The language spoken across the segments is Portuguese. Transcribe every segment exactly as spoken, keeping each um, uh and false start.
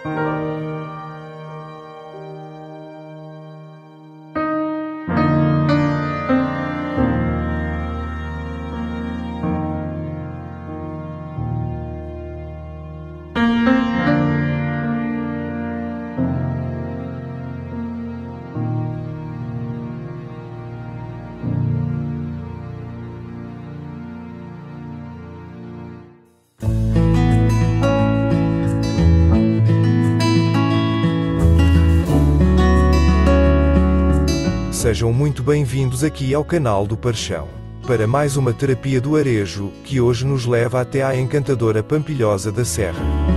Sejam muito bem-vindos aqui ao canal do Parchão, para mais uma terapia do Arejo, que hoje nos leva até à encantadora Pampilhosa da Serra.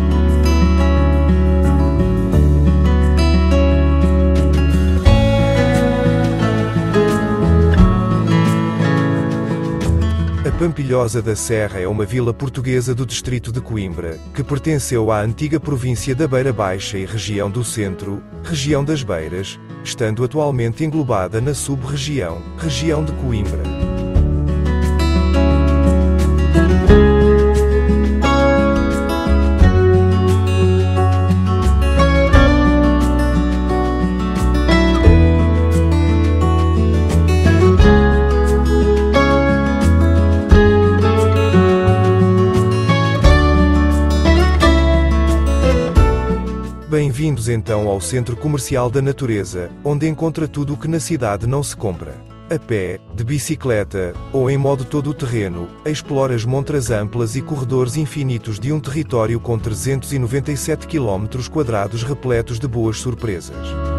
A Pampilhosa da Serra é uma vila portuguesa do distrito de Coimbra, que pertenceu à antiga província da Beira Baixa e região do Centro, região das Beiras, estando atualmente englobada na sub-região, região de Coimbra. Bem-vindos então ao Centro Comercial da Natureza, onde encontra tudo o que na cidade não se compra. A pé, de bicicleta, ou em modo todo-terreno, explora as montras amplas e corredores infinitos de um território com trezentos e noventa e sete quilómetros quadrados repletos de boas surpresas.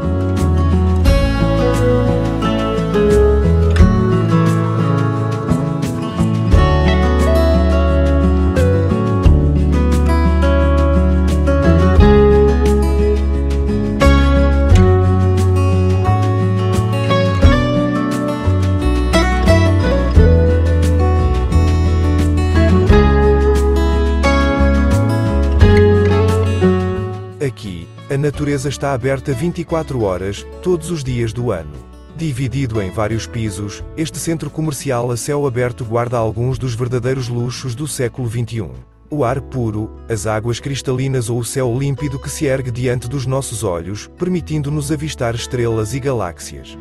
Aqui, a natureza está aberta vinte e quatro horas, todos os dias do ano. Dividido em vários pisos, este centro comercial a céu aberto guarda alguns dos verdadeiros luxos do século vinte e um. O ar puro, as águas cristalinas ou o céu límpido que se ergue diante dos nossos olhos, permitindo-nos avistar estrelas e galáxias.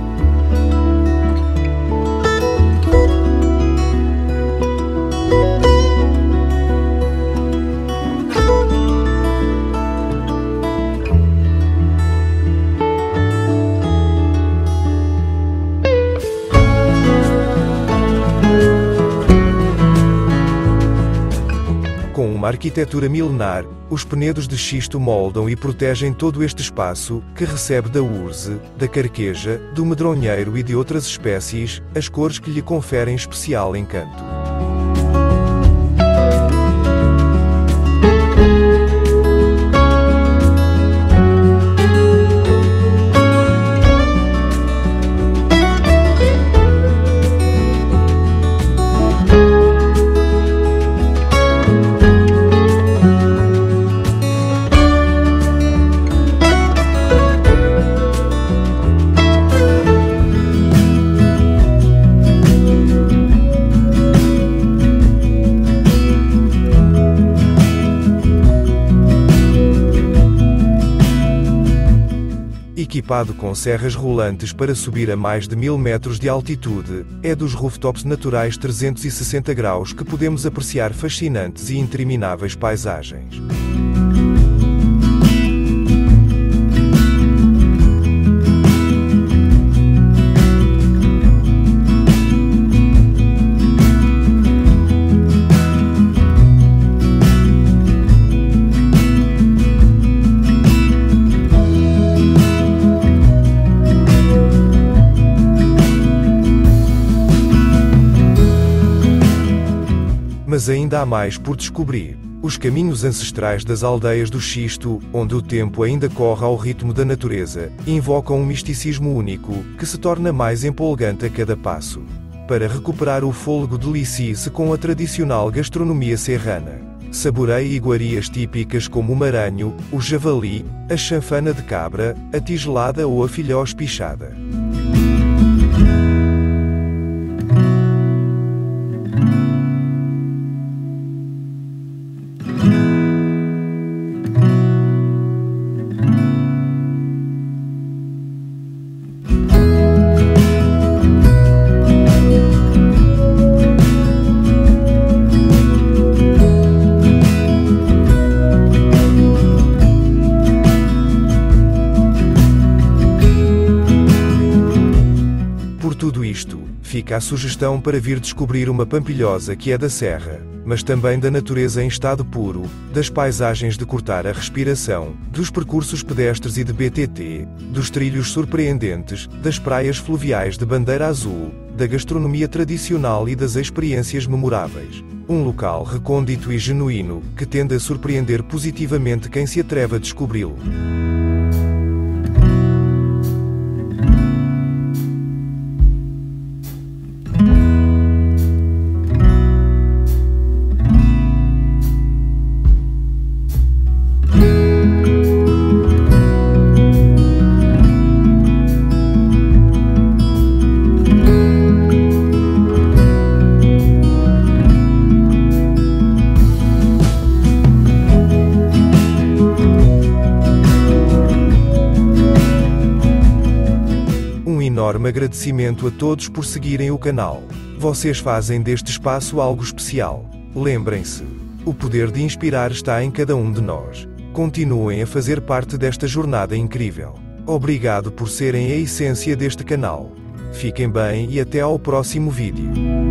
Com uma arquitetura milenar, os penedos de xisto moldam e protegem todo este espaço, que recebe da urze, da carqueja, do medronheiro e de outras espécies, as cores que lhe conferem especial encanto. Equipado com serras rolantes para subir a mais de mil metros de altitude, é dos rooftops naturais trezentos e sessenta graus que podemos apreciar fascinantes e intermináveis paisagens. Mas ainda há mais por descobrir. Os caminhos ancestrais das aldeias do xisto, onde o tempo ainda corre ao ritmo da natureza, invocam um misticismo único, que se torna mais empolgante a cada passo. Para recuperar o fôlego, delicie-se com a tradicional gastronomia serrana. Saboreie iguarias típicas como o maranho, o javali, a chanfana de cabra, a tigelada ou a filhó espichada. Fica a sugestão para vir descobrir uma pampilhosa que é da serra, mas também da natureza em estado puro, das paisagens de cortar a respiração, dos percursos pedestres e de B T T, dos trilhos surpreendentes, das praias fluviais de bandeira azul, da gastronomia tradicional e das experiências memoráveis. Um local recôndito e genuíno, que tende a surpreender positivamente quem se atreve a descobri-lo. Um enorme agradecimento a todos por seguirem o canal. Vocês fazem deste espaço algo especial. Lembrem-se, o poder de inspirar está em cada um de nós. Continuem a fazer parte desta jornada incrível. Obrigado por serem a essência deste canal. Fiquem bem e até ao próximo vídeo.